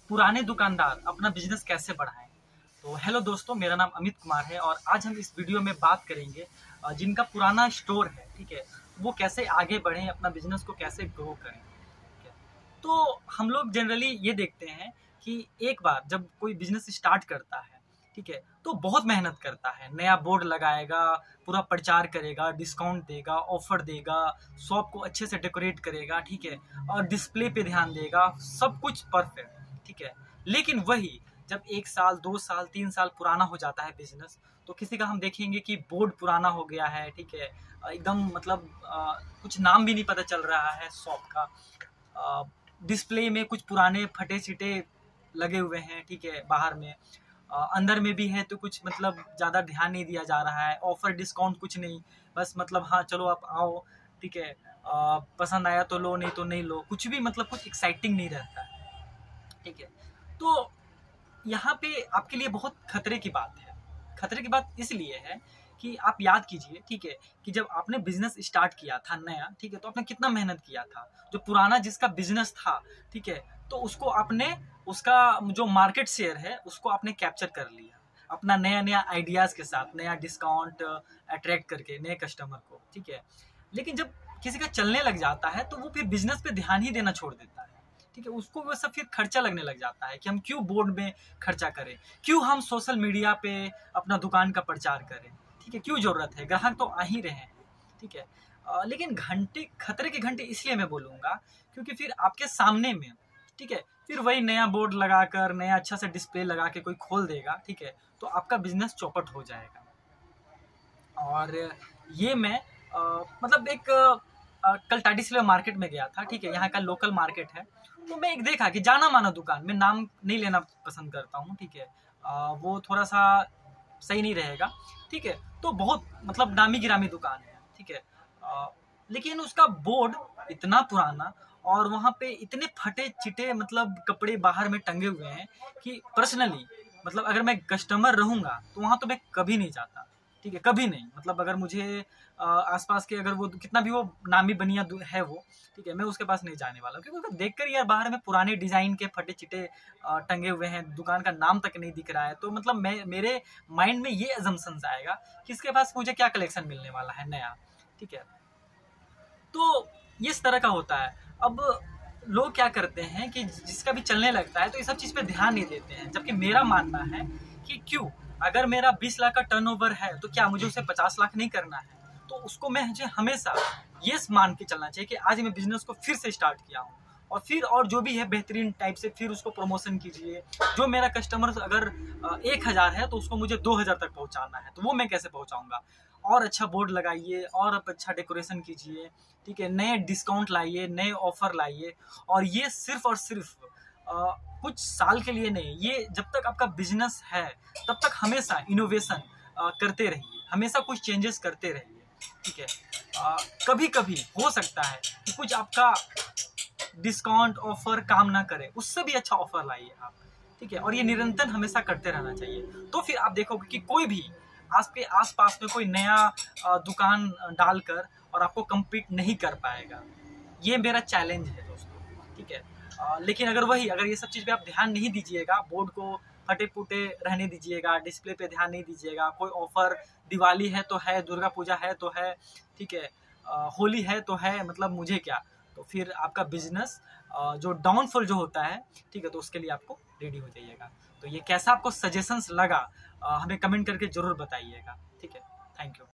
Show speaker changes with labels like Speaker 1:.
Speaker 1: पुराने दुकानदार अपना बिजनेस कैसे बढ़ाएं। तो हेलो दोस्तों, मेरा नाम अमित कुमार है और आज हम इस वीडियो में बात करेंगे जिनका पुराना स्टोर है, ठीक है, वो कैसे आगे बढ़ें, अपना बिजनेस को कैसे ग्रो करें। ठीक है, तो हम लोग जनरली ये देखते हैं कि एक बार जब कोई बिजनेस स्टार्ट करता है, ठीक है, तो बहुत मेहनत करता है, नया बोर्ड लगाएगा, पूरा प्रचार करेगा, डिस्काउंट देगा, ऑफर देगा, शॉप को अच्छे से डेकोरेट करेगा, ठीक है, और डिस्प्ले पे ध्यान देगा, सब कुछ परफेक्ट, ठीक है। लेकिन वही जब 1 साल 2 साल 3 साल पुराना हो जाता है बिजनेस, तो किसी का हम देखेंगे कि बोर्ड पुराना हो गया है, ठीक है, एकदम मतलब कुछ नाम भी नहीं पता चल रहा है शॉप का, डिस्प्ले में कुछ पुराने फटे छिटे लगे हुए हैं, ठीक है, बाहर में, अंदर में भी है तो कुछ मतलब ज़्यादा ध्यान नहीं दिया जा रहा है, ऑफर डिस्काउंट कुछ नहीं, बस मतलब हाँ चलो आप आओ, ठीक है, पसंद आया तो लो, नहीं तो नहीं लो, कुछ भी मतलब कुछ एक्साइटिंग नहीं रहता है, ठीक है। तो यहाँ पे आपके लिए बहुत खतरे की बात है। खतरे की बात इसलिए है कि आप याद कीजिए, ठीक है, कि जब आपने बिजनेस स्टार्ट किया था नया, ठीक है, तो आपने कितना मेहनत किया था। जो पुराना जिसका बिजनेस था, ठीक है, तो उसको आपने, उसका जो मार्केट शेयर है उसको आपने कैप्चर कर लिया अपना नया नया आइडियाज के साथ, नया डिस्काउंट अट्रैक्ट करके नए कस्टमर को, ठीक है। लेकिन जब किसी का चलने लग जाता है तो वो फिर बिजनेस पे ध्यान ही देना छोड़ देता है, ठीक है। उसको वो सब फिर खर्चा लगने लग जाता है कि हम क्यों बोर्ड में खर्चा करें, क्यों हम सोशल मीडिया पे अपना दुकान का प्रचार करें, ठीक है, क्यों जरूरत है, ग्राहक तो आ ही रहे हैं, ठीक है। लेकिन घंटे, खतरे के घंटे इसलिए मैं बोलूँगा क्योंकि फिर आपके सामने में, ठीक है, फिर वही नया बोर्ड लगाकर, नया अच्छा सा डिस्प्ले लगा के कोई खोल देगा, ठीक है, तो आपका बिजनेस चौपट हो जाएगा। और ये मैं मतलब एक कल टाटी सिल्वर मार्केट में गया था, ठीक है, यहाँ का लोकल मार्केट है, तो मैं एक देखा कि जाना माना दुकान, मैं नाम नहीं लेना पसंद करता हूँ, ठीक है, वो थोड़ा सा सही नहीं रहेगा, ठीक है, तो बहुत मतलब नामी गिरामी दुकान है, ठीक है, लेकिन उसका बोर्ड इतना पुराना और वहाँ पे इतने फटे चिटे मतलब कपड़े बाहर में टंगे हुए हैं कि पर्सनली मतलब अगर मैं कस्टमर रहूँगा तो वहाँ तो मैं कभी नहीं जाता, ठीक है, कभी नहीं। मतलब अगर मुझे आसपास के, अगर वो कितना भी वो नामी बनिया है वो, ठीक है, मैं उसके पास नहीं जाने वाला, क्योंकि उसको देखकर यार बाहर में पुराने डिजाइन के फटे चिटे टंगे हुए हैं, दुकान का नाम तक नहीं दिख रहा है, तो मतलब मेरे माइंड में ये अजम्पशंस आएगा कि इसके पास मुझे क्या कलेक्शन मिलने वाला है नया, ठीक है। तो ये इस तरह का होता है। अब लोग क्या करते हैं कि जिसका भी चलने लगता है तो ये सब चीज़ पे ध्यान नहीं देते हैं, जबकि मेरा मानना है कि क्यों, अगर मेरा 20 लाख का टर्नओवर है तो क्या मुझे उसे 50 लाख नहीं करना है। तो उसको मैं मुझे हमेशा ये मान के चलना चाहिए कि आज मैं बिजनेस को फिर से स्टार्ट किया हूँ, और फिर और जो भी है बेहतरीन टाइप से फिर उसको प्रमोशन कीजिए। जो मेरा कस्टमर अगर 1,000 है तो उसको मुझे 2,000 तक पहुँचाना है, तो वो मैं कैसे पहुँचाऊँगा। और अच्छा बोर्ड लगाइए और अब अच्छा डेकोरेशन कीजिए, ठीक है, नए डिस्काउंट लाइए, नए ऑफर लाइए, और ये सिर्फ और सिर्फ कुछ साल के लिए नहीं, ये जब तक आपका बिजनेस है तब तक हमेशा इनोवेशन करते रहिए, हमेशा कुछ चेंजेस करते रहिए, ठीक है। कभी कभी हो सकता है कि कुछ आपका डिस्काउंट ऑफर काम ना करे, उससे भी अच्छा ऑफर लाइए आप, ठीक है, और ये निरंतर हमेशा करते रहना चाहिए। तो फिर आप देखोगे कि कोई भी आपके आसपास में कोई नया दुकान डालकर और आपको कम्पीट नहीं कर पाएगा। ये मेरा चैलेंज है दोस्तों, ठीक है। लेकिन अगर ये सब चीज़ पे आप ध्यान नहीं दीजिएगा, बोर्ड को फटे फूटे रहने दीजिएगा, डिस्प्ले पे ध्यान नहीं दीजिएगा, कोई ऑफर, दिवाली है तो है, दुर्गा पूजा है तो है, ठीक है, होली है तो है, मतलब मुझे क्या, तो फिर आपका बिजनेस जो डाउनफॉल जो होता है, ठीक है, तो उसके लिए आपको रेडी हो जाइएगा। तो ये कैसा आपको सजेशंस लगा हमें कमेंट करके जरूर बताइएगा, ठीक है। Thank you.